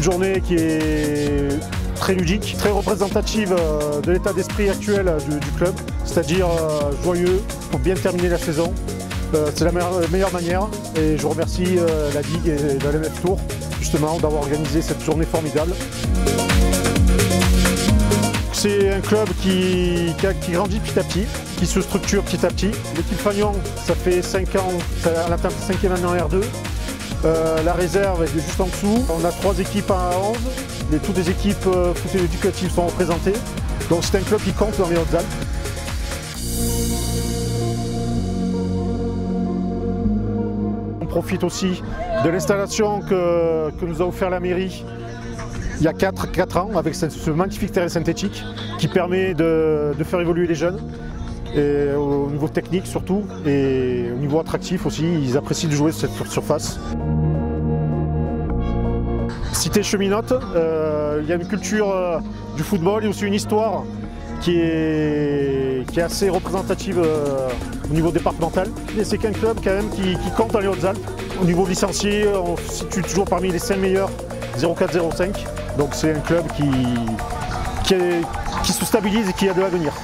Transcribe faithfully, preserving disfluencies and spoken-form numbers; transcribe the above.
journée qui est très ludique, très représentative de l'état d'esprit actuel du, du club, c'est-à-dire euh, joyeux pour bien terminer la saison. Euh, C'est la meilleure, meilleure manière et je remercie euh, la Ligue et la L M F Tour justement d'avoir organisé cette journée formidable. C'est un club qui, qui, a, qui grandit petit à petit, qui se structure petit à petit. L'équipe Fagnon, ça fait cinq ans, elle atteint sa cinquième année en R deux. Euh, la réserve est juste en dessous. On a trois équipes à onze, mais toutes les équipes euh, foot et éducatives sont représentées. Donc c'est un club qui compte dans les Hautes-Alpes. On profite aussi de l'installation que, que nous a offert la mairie il y a quatre ans avec ce, ce magnifique terrain synthétique qui permet de, de faire évoluer les jeunes. Et au niveau technique surtout, et au niveau attractif aussi, ils apprécient de jouer sur cette surface. Cité cheminote, euh, il y a une culture euh, du football et aussi une histoire qui est, qui est assez représentative euh, au niveau départemental. Et c'est qu'un club quand même qui, qui compte dans les Hautes-Alpes. Au niveau licencié, on se situe toujours parmi les cinq meilleurs, zéro quatre zéro cinq. Donc c'est un club qui, qui, est, qui se stabilise et qui a de l'avenir.